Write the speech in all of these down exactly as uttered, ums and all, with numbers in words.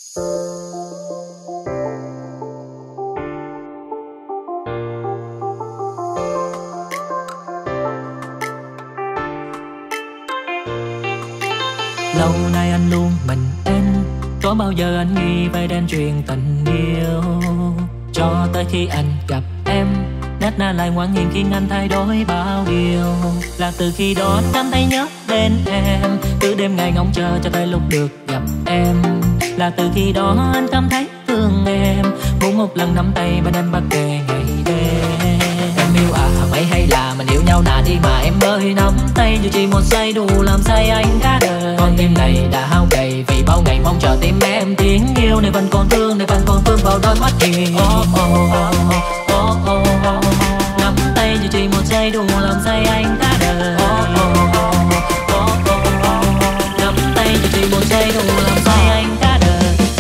Lâu nay anh luôn mình em, có bao giờ anh nghĩ về đen chuyện tình yêu. Cho tới khi anh gặp em, nét na lại ngoan hiền khiến anh thay đổi bao điều. Là từ khi đó anh cảm thấy nhớ đến em, cứ đêm ngày ngóng chờ cho tới lúc được gặp em. Là từ khi đó anh cảm thấy thương em, muốn một lần nắm tay bên em bất kể ngày đêm. Em yêu à mấy hay là mình yêu nhau nà đi mà em ơi, nắm tay dù chỉ một giây đủ làm say anh cả đời. Con tim này đã hao gầy vì bao ngày mong chờ tim em, tiếng yêu này vẫn còn thương, này vẫn còn vương vào đôi mắt hiền. Oh oh oh oh oh oh. Nắm tay dù chỉ một giây đủ làm say anh cả đời. Oh oh oh oh oh oh. Nắm tay dù chỉ một giây đủ làm say anh cả đời.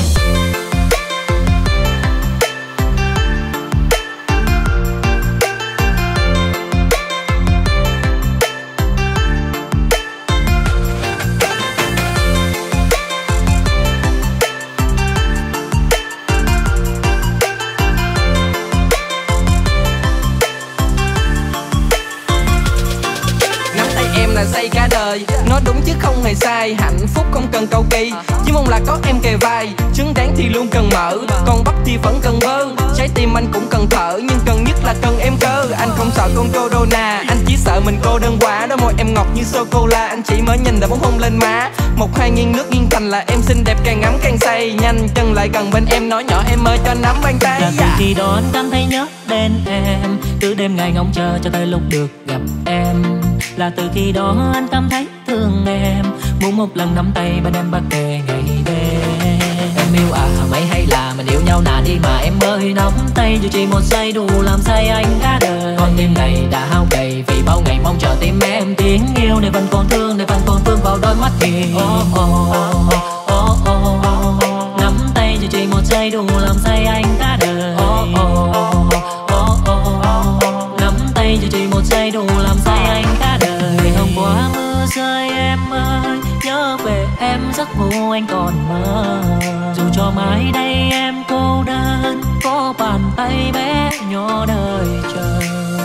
Say cả đời, nói đúng chứ không hề sai. Hạnh phúc không cần cầu kỳ, chỉ mong là có em kề vai. Trứng rán thì luôn cần mỡ, còn bắp thì vẫn cần bơ. Trái tim anh cũng cần thở, nhưng cần nhất là cần em cơ. Anh không sợ con corona, anh chỉ sợ mình cô đơn quá. Đôi môi em ngọt như sô-cô-la, anh chỉ mới nhìn đã muốn hôn lên má. Một hai nghiêng nước nghiêng thành là em xinh đẹp càng ngắm càng say. Nhanh chân lại gần bên em nói nhỏ em ơi cho nắm bàn tay. Là từ khi đó anh cảm thấy nhớ đến em, cứ đêm ngày ngóng chờ cho tới lúc được gặp em. Là từ khi đó anh cảm thấy thương em, muốn một lần nắm tay bên em bất kể ngày đêm. Em yêu à mấy hay là mình yêu nhau nà đi mà em ơi, nắm tay dù chỉ một giây đủ làm say anh cả đời. Con tim này đã hao gầy vì bao ngày mong chờ tim em, tiếng yêu này vẫn còn thương, này vẫn còn vương vào đôi mắt hiền. Oh oh oh oh oh oh. Nắm tay dù chỉ một giây đủ làm say anh cả đời. Oh oh oh oh oh oh. Nắm tay dù chỉ một giây đủ làm say anh cả đời. Hôm qua mưa rơi em ơi, nhớ về em giấc ngủ anh còn mơ. Dù cho mãi đây em cô đơn, có bàn tay bé nhỏ đời chờ.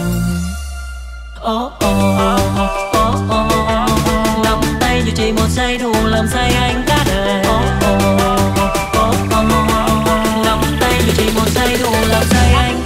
Oh oh oh oh oh. Nắm tay dù chỉ một giây đủ làm say anh cả đời. Oh oh oh oh oh. Nắm tay dù chỉ một giây đủ làm say anh.